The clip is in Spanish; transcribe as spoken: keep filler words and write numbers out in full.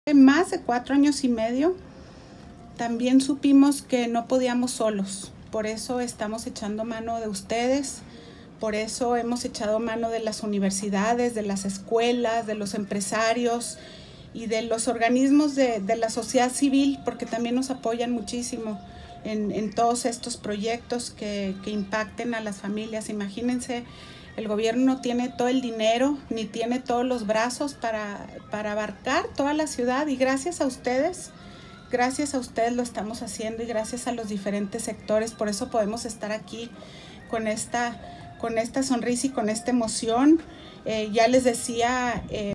Más de cuatro años y medio, también supimos que no podíamos solos. Por eso estamos echando mano de ustedes, por eso hemos echado mano de las universidades, de las escuelas, de los empresarios y de los organismos de, de la sociedad civil, porque también nos apoyan muchísimo en, en todos estos proyectos que, que impacten a las familias. Imagínense, el gobierno no tiene todo el dinero, ni tiene todos los brazos para, para abarcar toda la ciudad, y gracias a ustedes, gracias a ustedes lo estamos haciendo, y gracias a los diferentes sectores. Por eso podemos estar aquí con esta, con esta sonrisa y con esta emoción. Eh, ya les decía... Eh,